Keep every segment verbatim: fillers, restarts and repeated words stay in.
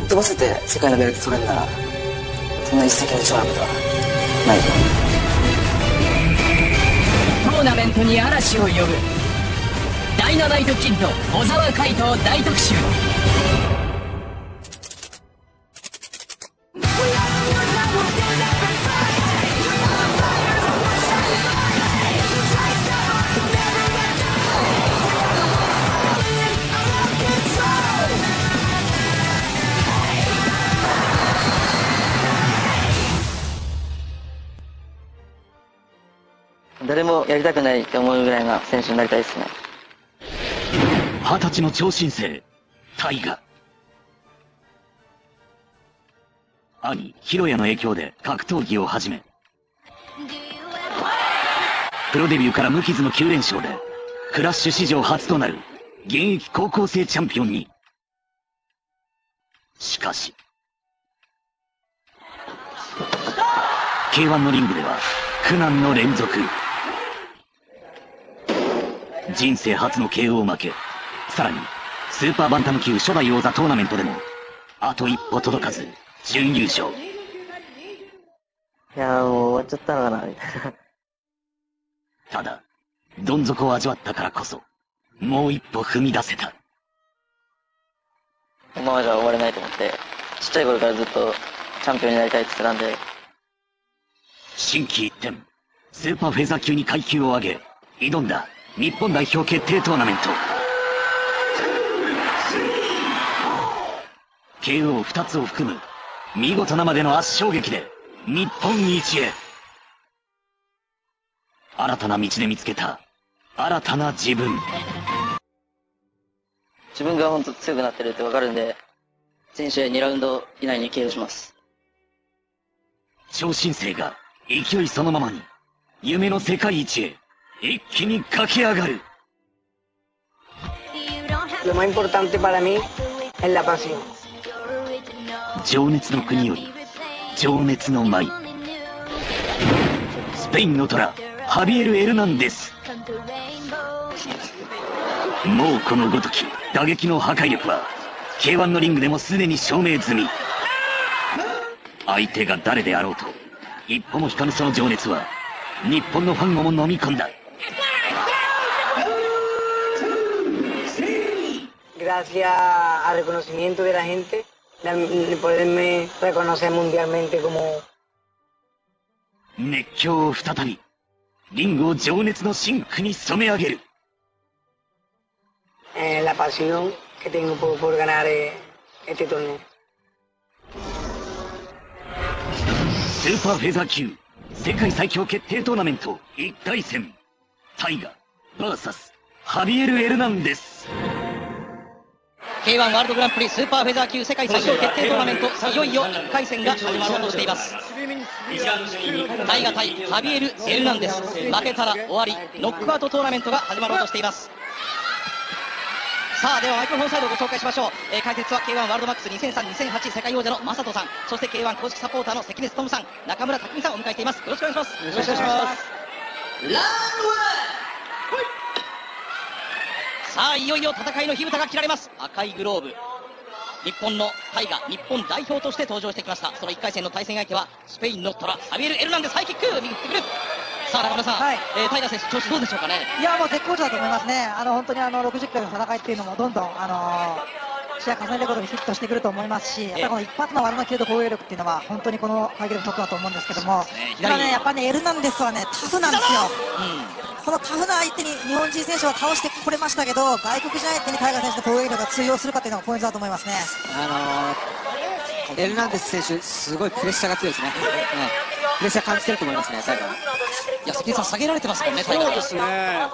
飛ばせて世界のベルト取れるなら、そんな一石二鳥なことはないと思う。 トーナメントに嵐を呼ぶダイナマイトキッド小沢海斗大特集。 誰もやりたくないって思うぐらいな選手になりたいですね。 二十歳の超新星タイガ。兄ヒロヤの影響で格闘技を始め、プロデビューから無傷のきゅう連勝でクラッシュ史上初となる現役高校生チャンピオンに。しかし ケーワン のリングでは苦難の連続。人生初の ケーオー 負け、さらにスーパーバンタム級初代王座トーナメントでもあと一歩届かず準優勝。 いやーもう終わっちゃったのかなみたいな。 ただどん底を味わったからこそもう一歩踏み出せた。 このままじゃ終われないと思って、ちっちゃい頃からずっとチャンピオンになりたいって言ってたんで、 心機一転スーパーフェザー級に階級を上げ挑んだ日本代表決定トーナメント。 ケーオーふた つを含む見事なまでの圧勝劇で日本一へ。新たな道で見つけた新たな自分。 自分が本当強くなってるって分かるんで、全試合にラウンド以内に ケーオー します。 超新星が勢いそのままに夢の世界一へ一気に駆け上がる。 Lo más importante para mí es la pasión. 情熱の国より情熱の舞。スペインの虎ハビエル・エルナンデス。もうこのごとき打撃の破壊力は ケーワン のリングでもすでに証明済み。相手が誰であろうと一歩も引かぬその情熱は日本のファンをも飲み込んだ。 Gracias al reconocimiento de la gente, de poderme reconocer mundialmente como... 熱狂を再びリングを情熱の深紅に染め上げる。 Eh, la pasión que tengo por, por ganar eh, este torneo. スーパーフェザー級世界最強決定トーナメントいちかい戦、タイガ ブイエス ハビエル・エルナンデス。 ケーワン ワールドグランプリスーパーフェザー級世界最強決定トーナメント、いよいよいっかい戦が始まろうとしています。タイガ対ハビエル・エルナンデス、負けたら終わりノックアウトトーナメントが始まろうとしています。さあではマイクロフォンサイドをご紹介しましょう。えー、解説は ケーワン ワールドマックスにせんさん、にせんはち世界王者のマサトさん、そして ケーワン 公式サポーターの関根勤さん、中村拓海さんをお迎えしています。よろしくお願いします。よろしくお願いします。ラウンドワン。さあいよいよ戦いの火蓋が切られます。赤いグローブ、日本のタイガ日本代表として登場してきました。そのいっかい戦の対戦相手はスペインのトラハビエル・エルナンデス。ハイキック右振ってくる。さあ中村さん、はい、えー、タイガ選手調子どうでしょうかね。 いやもう絶好調だと思いますね。あの本当にあのろくじゅっかいの戦いっていうのもどんどんあのー、試合重ねることにフィットしてくると思いますし、やっぱこの一発の技のキレと攻撃力っていうのは本当にこの階級でもトップだと思うんですけども、ただねやっぱねエルナンデスはねタフなんですよ。うん、このタフな相手に日本人選手は倒してこれましたけど、外国人相手にタイガ選手の攻撃力が通用するかっていうのがポイントだと思いますね。 あのー、エルナンデス選手すごいプレッシャーが強いですね。ね、プレッシャー感じてると思いますね。タイガー。 いや関根さん下げられてますもんね。タイガー。 そうですね。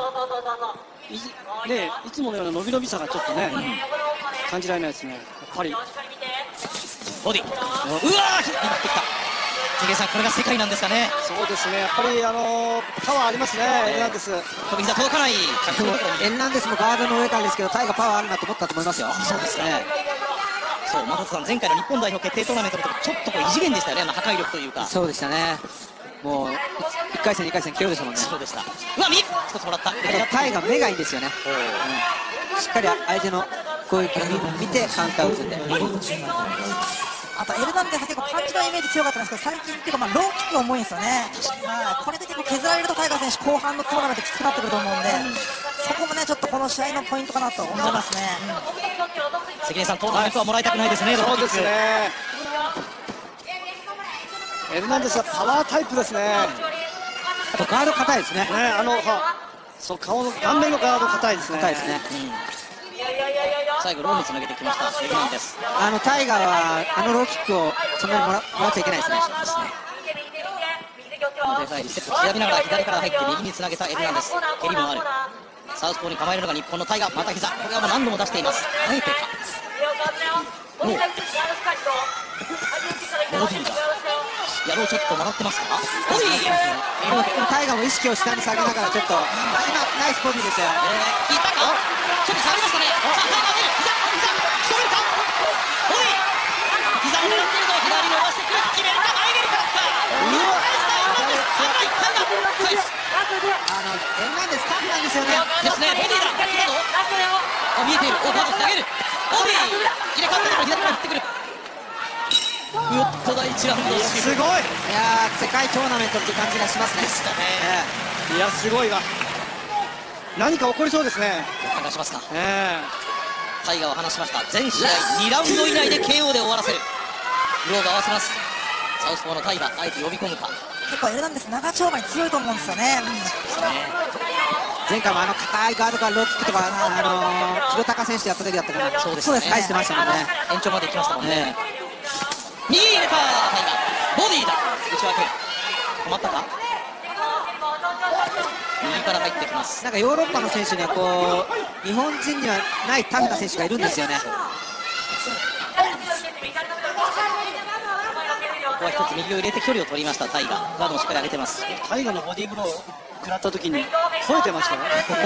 い, ねいつものような伸び伸びさがちょっとね、うん、感じられないですね。やっぱりボディ、うわー引っ張ってきた。関根さんこれが世界なんですかね。 そうですね、やっぱりあのー、パワーありますね、エルナンデス。 飛び膝届かない。 エルナンデスもガードの上からですけど、タイガーパワーあるなと思ったと思いますよ。 そうですね。そう、マサトさん前回の日本代表決定トーナメントの時ちょっとこう異次元でしたよね、あの破壊力というか。 そうでしたね。もういっかい戦にかい戦 ケーオー でしたもんね。 そうでした。うわ右一つもらった。 タイガー目がいいですよね。うん、しっかり相手の攻撃を見てカウンターを打つんで。 あとエルナンデスは結構パンチのイメージ強かったんですけど、最近っていうかまあローキックが重いんですよね。はい、これで結構削られるとタイガー選手後半のトーナメントきつくなってくると思うんで、そこもねちょっとこの試合のポイントかなと思いますね。 関根さん、トーナメントはもらいたくないですね。 そうですね。エルナンデスはパワータイプですね。 あとガード硬いですね。 ね、あのはそう顔の顔面のガード硬いですね。 硬いですね。 最後ローにつなげてきましたエルナンデス。 あのタイガーはあのローキックをそんなにもらもらっちゃいけないですね。 リセット調べながら左から入って右につなげたエルナンデス。蹴りもある。サウスポーに構えるのが日本のタイガー。また膝、これはもう何度も出しています。あえてかもうボディがやろうちょっともらってますか。ボディタイガーも意識を下に下げながらちょっと今ナイスボディでしたよ。 引いたか、ちょっと下がりましたね。さあタイガー出る、膝膝仕留めるか。ボディ膝を狙っているぞ。左に伸ばしてくる、決めるか、前蹴りかった。うわ返す。 あのエルナンデスタフなんですよね。 ですね。ボディだ。あ、見えている。オーバードス投げる。ボディ入れ替わってから左から振ってくる。ぐっと第一ラウンドすごい。いやー世界トーナメントっていう感じがしますね。 いやすごいわ。何か起こりそうですね。 話しますか。 えタイガーは話しました。全試合にラウンド以内で ケーオー で終わらせる。グローブ合わせます。サウスポーのタイガー、あえて呼び込むか。 結構エルナンデス長丁場に強いと思うんですよね。 前回もあの硬いガードからローキックとかあのー、弘高選手やった時だったからそうですね。 返してましたもんね。 延長まで行きましたもんね。右入れたタイガー、ボディだ。内枠止まったか。右から入ってきます。 なんかヨーロッパの選手にはこう日本人にはないタフな選手がいるんですよね。 ここは一つ右を入れて距離を取りましたタイガー。ガードもしっかり上げてます。 タイガーのボディーブローを食らった時に吠えてましたよ。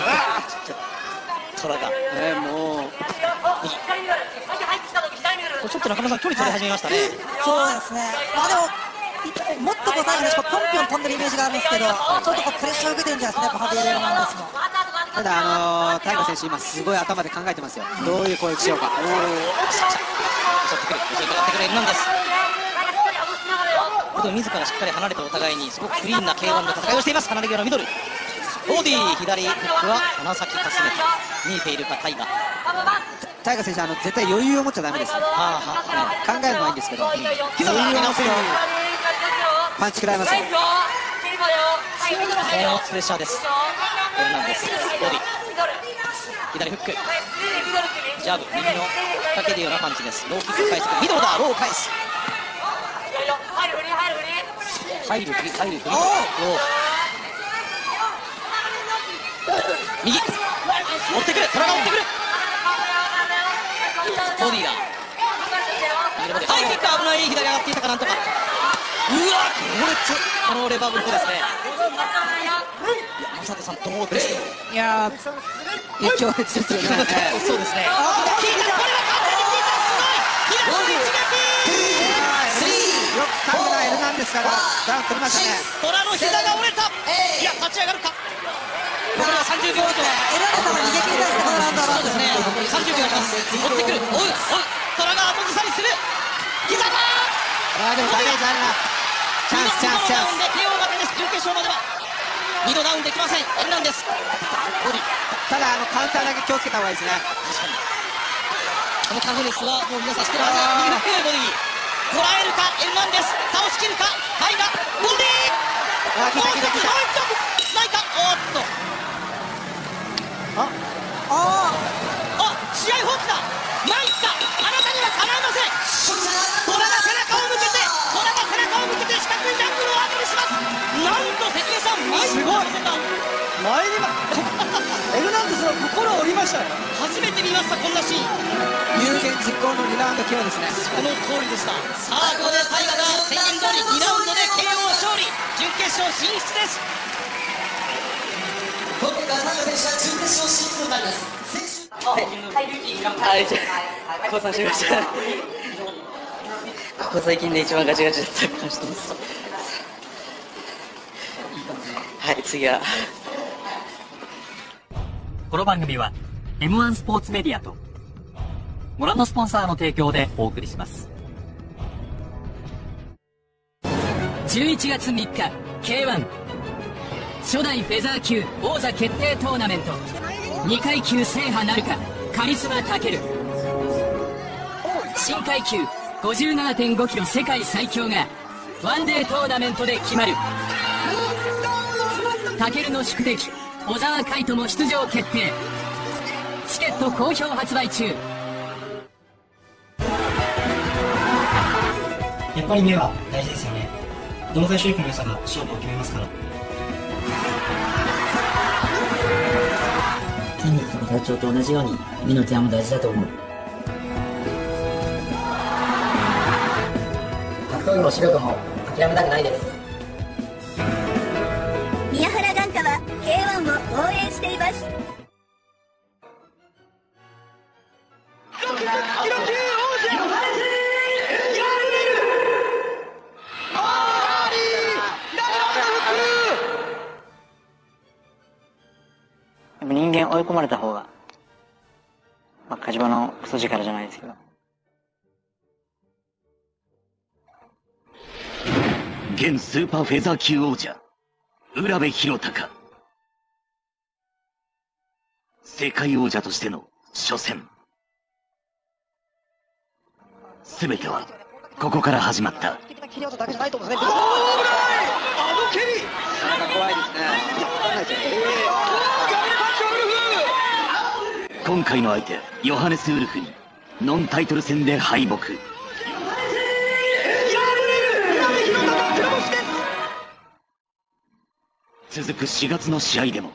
トラが、 えー、もうこれちょっと中村さん距離取り始めましたね。 そうですね。まあでももっとこうタイガー選手ポンピョン飛んでるイメージがあるんですけど、ちょっとこうプレッシャーを受けてるんじゃないですかね、ハビエル・エルナンデスも。 ただあのー、タイガー選手今すごい頭で考えてますよ。どういう攻撃しようか。おお。 襲ってくる、襲いかかってくるエルナンデス。これでも自らしっかり離れてお互いにすごくクリーンな ケーワン の戦いをしています。離れ際のミドル。ボディ左フックは花咲かすめ。見えているかタイガー。 タイガー選手あの絶対余裕を持っちゃダメです。はあはあ、考えるのはいいんですけど、余裕を持つとパンチ食らいますよ。 このプレッシャーです。エルナンデスボディ左フックジャブ右のかけるようなパンチです。ローキック返すミドルだ。ローを返す。入る振り入る振りロー右持ってくる。トラが持ってくる。ボディがハイキック危ない。左上がっていたかなんとか。うわ強烈。このレバーブルトですね。山里さんどうですか。 いやー強烈ですよね。 そうですね。 よくタイガーエルナンデスからダウン取りましたね。 トラの膝が折れた。いや立ち上がるか。これはさんじゅうびょう以上。 エルナンデスは逃げ切りたいですね、このラウンドは。 そうですね。さんじゅうびょうあります。持ってくる。追う追う。トラが後ずさりする。膝だ。 あーでもダメージあるな。チャンスチャンスチャンス。 ケーオー 負けです。準決勝まではにどダウンできません。エルナンデスボディ。 ただあのカウンターだけ気をつけた方がいいですね。 このタフネスはもう皆さん知ってるはず。右フックボディ捉えるか。エルナンデス倒しきるか。タイガーボディ。 あー来た来た来た。 ないか。おっとあああ試合放棄だ。ないか。あなたにはかないません。トラが背中を向けてトラが背中を向けて四角いジャングルを後にします。なんと関根さん前に見せた。 前にはエルナンデスの心を折りましたよ。 初めて見ましたこんなシーン。 有言実行のリラウンド ケーオー ですね。 その通りでした。さあここでタイガが宣言通りにラウンドで ケーオー 勝利。準決勝進出です。 今回タイガ選手は準決勝進出となります。 はい、じゃあ、降参しました。ここ最近で一番ガチガチだった感じです。はい、次は。 この番組は エムワン スポーツメディアとご覧のスポンサーの提供でお送りします。じゅういちがつみっか ケーワン 初代フェザー級王座決定トーナメントにかい級制覇なるかカリスマタケル。新階級 ごじゅうななてんごキロ世界最強がワンデートーナメントで決まる。タケルの宿敵小沢海斗も出場決定。チケット好評発売中。 やっぱり目は大事ですよね。どの最終力の良さが勝負を決めますから。 筋肉とか体調と同じように目のケアも大事だと思う。格闘技も視力も諦めたくないです。 宮原眼科は ケーワン を応援しています。 人間追い込まれた方が、まあ、火事場のクソ力じゃないですけど。 現スーパーフェザー級王者、浦部宏隆。世界王者としての初戦。すべては、ここから始まった。 切り技だけじゃないと思うんですね。 あの蹴りなかなか怖いですね。 今回の相手、ヨハネス・ウルフに、ノンタイトル戦で敗北。続くしがつの試合でも。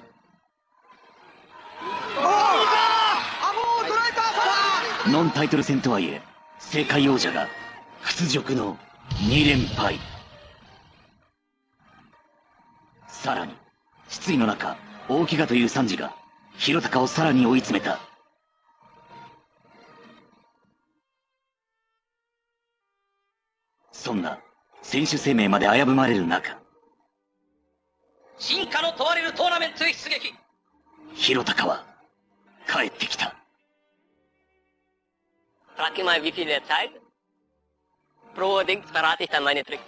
ノンタイトル戦とはいえ、世界王者が屈辱のにれんぱい。さらに、失意の中、大怪我という惨事が、宏隆をさらに追い詰めた。そんな、選手生命まで危ぶまれる中、 進化の問われるトーナメントへ出撃。 宏隆は、帰ってきた。 Frag ihn mal, wie viel er Zeit? Pro Dings verrate ich dann meine Tricks.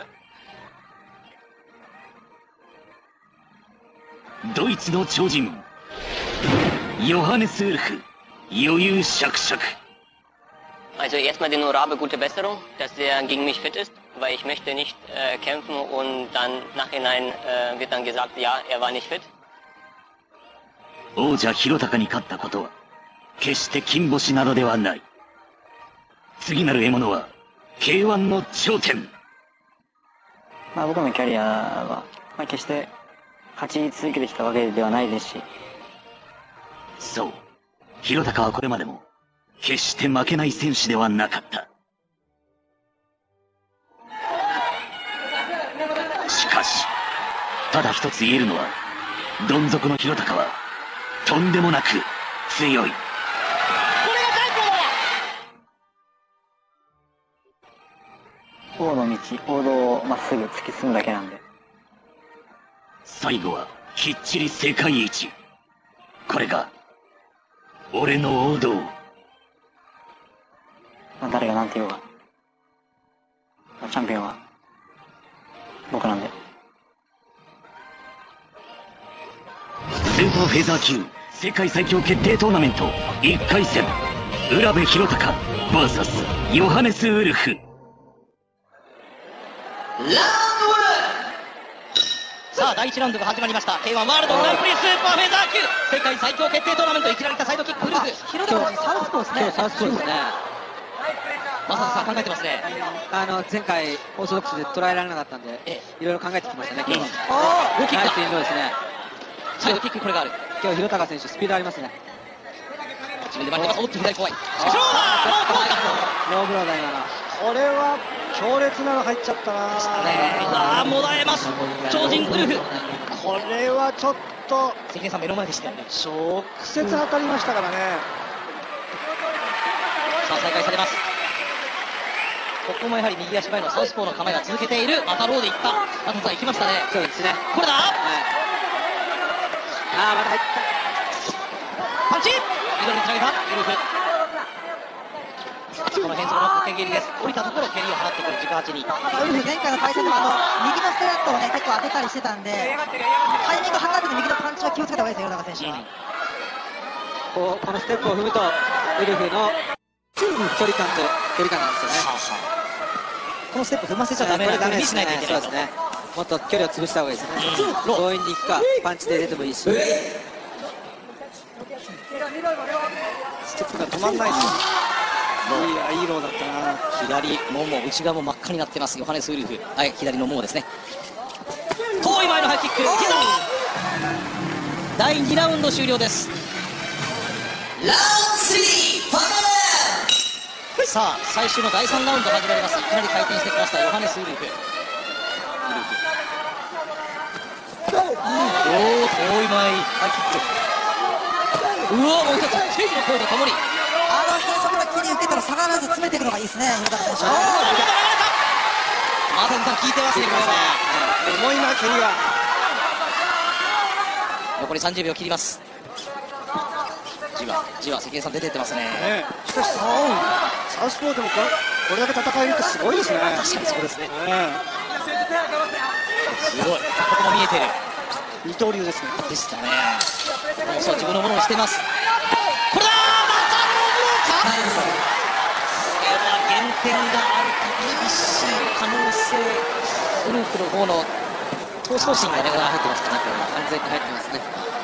ドイツの超人、ヨハネス・ウルフ、余裕しゃくしゃく。 Also erstmal den Urabe gute Besserung, dass er gegen mich fit ist, weil ich möchte nicht äh, kämpfen und dann nachhinein äh, wird dann gesagt, ja, er war nicht fit. 王者宏隆に勝ったことは、決して金星などではない。次なる獲物は、ケーワン の頂点。 まあ僕のキャリアは、まあ、決して勝ち続けてきたわけではないですし。 そう。宏隆はこれまでも、決して負けない選手ではなかった。しかし、ただ一つ言えるのは、どん底の宏隆は、とんでもなく強い。 王の道、王道をまっすぐ突き進むだけなんで。 最後はきっちり世界一。これが俺の王道。 まあ、誰が何て言おうが、まあ、チャンピオンは僕なんで。 スーパーフェザー級世界最強決定トーナメントいっかい戦、浦部宏隆 ブイエス ヨハネス・ウルフ。 ラウンドワン。さあ第いちラウンドが始まりました。 ケーワン ワールドグランプリスーパーフェザー級世界最強決定トーナメント、いきなり来たサイドキックウルフ。 広田さんサウスポーですね。 サウスポーですね。 まささん考えてますね。 あの前回オーソドックスで捉えられなかったんで、いろいろ考えてきましたね。今日は大きいナイスインドですね。 サイドキックこれがある。 今日宏隆選手スピードありますね。 自分で待ってます。おっと左怖い。 ノーブローだ今の。 これは強烈なの入っちゃったな。 ああもだえます。超人ウルフ。 これはちょっと関根さん目の前でしたよね。 直接当たりましたからね。 さあ再開されます。ここもやはり右足前のサウスポーの構えが続けている。またローでいった。あとさん行きましたね。 そうですね。 これだ。はい、 ああまた入った。 パンチ。ミドルにつなげたウルフ。 この変則の掛け蹴りです。降りたところ蹴りを払ってくるじゅうはちに。 ウルフ前回の対戦でもあの右のストレートをね結構当てたりしてたんで、タイミング測らずに右のパンチは気をつけた方がいいですよ、浦選手は。 こうこのステップを踏むとウルフの距離感と距離感なんですよね。 このステップ踏ませちゃダメなので見せないといけない。 そうですね。もっと距離を潰した方がいいですね。強引に行くかパンチで出てもいいし。ステップが止まんないですよ。いや、いいローだったな。 左もも内側も真っ赤になってますヨハネス・ウルフ。はい、左のももですね。遠い前のハイキック、膝。だいにラウンド終了です。ラウンドスリーファイナル。さあ最終のだいさんラウンド始まります。いきなり回転してきましたヨハネス・ウルフ。ウルフおお、遠い前ハイキック。うわ、もう一つステージの声とともにあの変則の切り受けたら下がらず詰めていくのがいいですね、古田選手。 マーテンさん聞いてますね、これ重いな、蹴りが。 残りさんじゅうびょう切ります。じわじわ関根さん出てってますね。 ね、しかしサウスポーでもこれ、これだけ戦えるってすごいですね。 確かにそうですね。すごい、ここも見えてる。 二刀流ですね。 でしたね。そう、自分のものにしてます。これだー、またノーブローか。これは減点があると厳しい可能性。ウルフの方の闘争心がね、入ってますね。完全に入ってますね。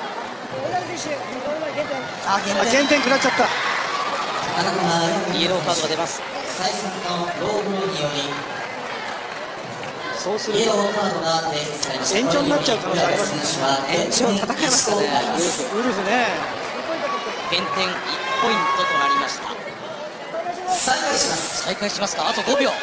あ、減点。 減点食らっちゃった。 イエローカードが出ます。 再三のローブによりそうするとイエローカードが提出されました。 延長になっちゃう可能性あります。 延長戦いましたね。 ウルフね。 減点いちポイントとなりました。 再開します。 再開しますか。あとごびょう。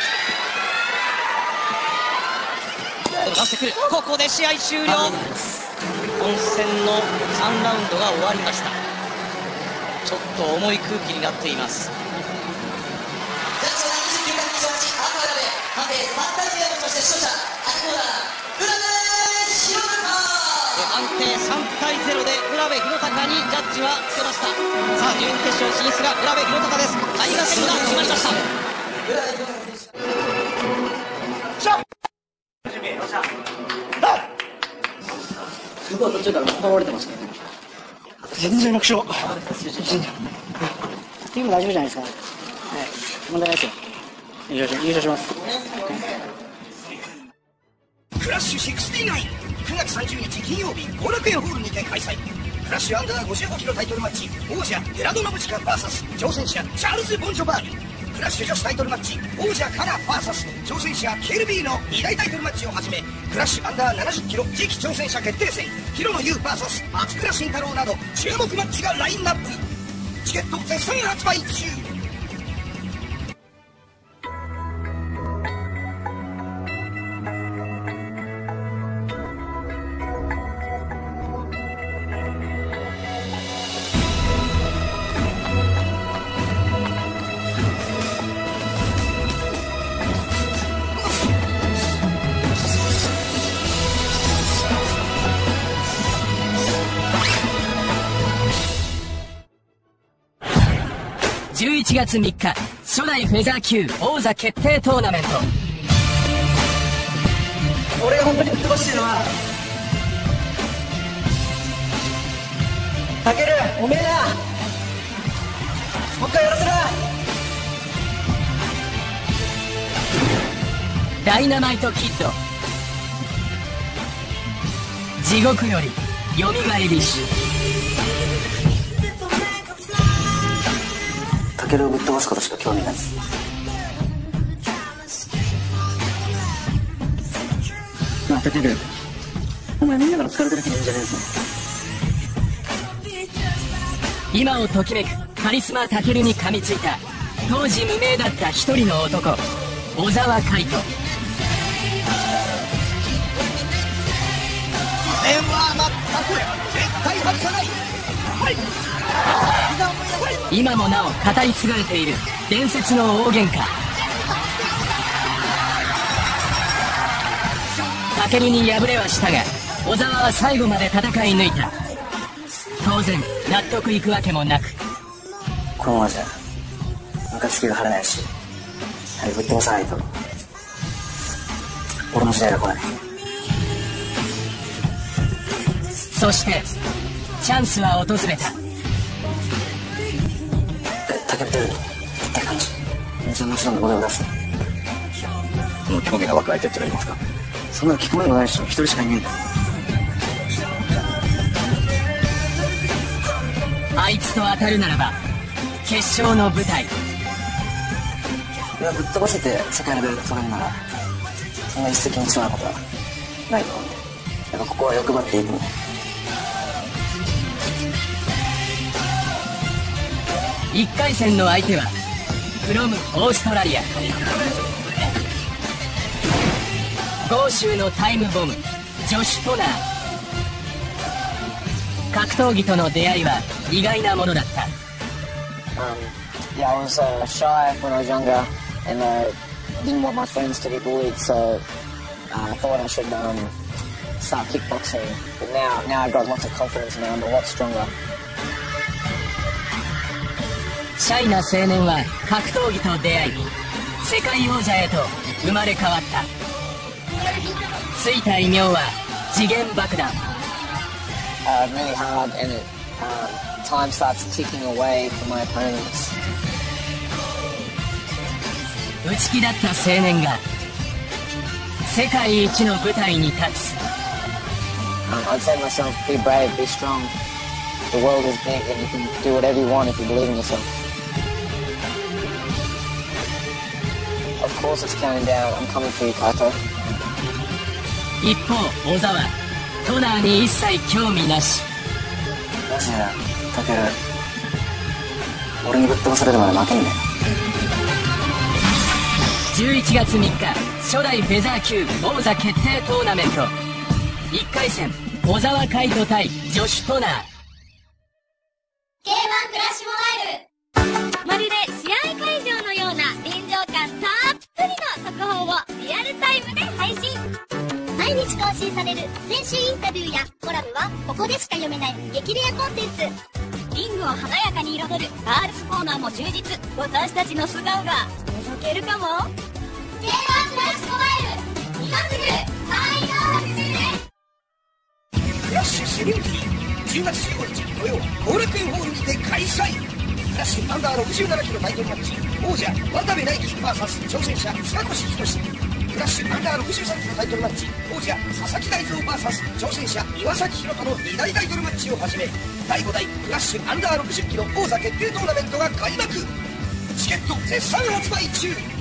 出してくる。ここで試合終了。本戦のさんラウンドが終わりました。ちょっと重い空気になっています。判定さんたいゼロとして勝者浦部さんたいゼロで浦部弘隆にジャッジはつけました。さあ準決勝進出が浦部弘隆です。タイガー戦が決まりました。 向こう途中から倒れてましたね。 全然楽勝。 チーム大丈夫じゃないですか。はい、問題ないですよ。優勝優勝します。 クラッシュろくじゅうきゅう、くがつさんじゅうにち金曜日後楽園ホールにて開催。クラッシュアンダーごじゅうごキロタイトルマッチ、王者ヘラドノブチカ ブイエス 挑戦者チャールズ・ボンジョバーニ。クラッシュ女子タイトルマッチ、王者カナ ブイエス 挑戦者 ケーエルビー のに大タイトルマッチをはじめ、クラッシュアンダーななじゅっキロ次期挑戦者決定戦、広野優 ブイエス 松倉慎太郎など注目マッチがラインナップ。チケット絶賛発売中。 じゅういちがつみっか、初代フェザー級王座決定トーナメント。 俺が本当にぶっ飛ばしてるのはタケル、おめえだ。もう一回やらせな。 ダイナマイトキッド、地獄よりよみがえりし。 タケルをぶっ飛ばすことしか興味ないです。なあタケル、お前みんなから疲れてる気分じゃねえぞ。 今をときめくカリスマタケルに噛みついた当時無名だった一人の男、小沢海斗。 面は全く絶対外さない。はい、 今もなお語り継がれている伝説の大喧嘩。タケルに敗れはしたが小沢は最後まで戦い抜いた。当然納得いくわけもなく、 このままじゃムカつきが晴れないし、やはりぶっ飛ばさないと俺の時代が来ない。 そしてチャンスは訪れた。 え、たけるって感じ。じゃあもちろん俺を出す。 この興味が湧く相手ってのはいますか？ そんなの聞こえもないし、一人しかいないんだ。 あいつと当たるならば決勝の舞台。 いや、ぶっ飛ばせて世界レベルで取れるならそんな一石二鳥なことはないと思うんで、やっぱここは欲張っていくね。 いっかい戦の相手はフロムオーストラリア、豪州のタイムボムジョシュ・トナー。格闘技との出会いは意外なものだった。 Um, yeah, I was uh, shy when I was younger and uh, didn't want my friends to be bullied, so uh, I thought I should um, start kickboxing. But now, now I've got lots of confidence and I'm a lot stronger. シャイな青年は格闘技と出会い、世界王者へと生まれ変わった。ついた異名は次元爆弾。 Uh, really hard and it, um, time starts ticking away from my opponents. 内気だった青年が世界一の舞台に立つ。 Um, I'd say to myself, be brave, be strong. The world is big and you can do whatever you want if you believe in yourself. Of course it's counting down. I'm coming for you, Kaito. 一方、小沢、トナーに一切興味なし。 マジでな、タケル。俺にぶっ飛ばされるまで負けんね。 じゅういちがつみっか、初代フェザー級王座決定トーナメント。いっかい戦、小沢海斗対ジョシュ・トナー。 ケーワン クラッシュモバイル。まるで試合会場のような臨場感たっぷりの速報をリアルタイムで配信。毎日更新される選手インタビューやコラムはここでしか読めない激レアコンテンツ。リングを華やかに彩るガールズコーナーも充実。私たちの素顔が覗けるかも。 ケーワン クラッシュモバイル、今すぐ会員登録してね。 クラッシュセレブリティじゅうがつじゅうごにち土曜、後楽園ホールにて開催。クラッシュアンダーろくじゅうななキロタイトルマッチ、王者渡部大輝 ブイエス 挑戦者塚越仁。クラッシュアンダーろくじゅうさんキロタイトルマッチ、王者佐々木大蔵 ブイエス 挑戦者岩崎宏斗のに大タイトルマッチをはじめ、だいご代クラッシュアンダーろくじゅっキロ王座決定トーナメントが開幕。チケット絶賛発売中。